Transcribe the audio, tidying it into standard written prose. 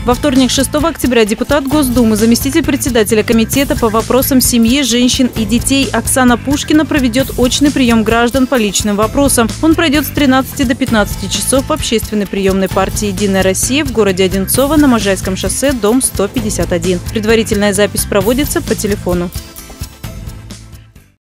Во вторник, 6 октября, депутат Госдумы, заместитель председателя комитета по вопросам семьи, женщин и детей Оксана Пушкина проведет очный прием граждан по личным вопросам. Он пройдет с 13 до 15 часов в общественной приемной партии «Единая Россия» в городе Одинцово на Можайском шоссе, дом 151. Предварительная запись проводится по телефону.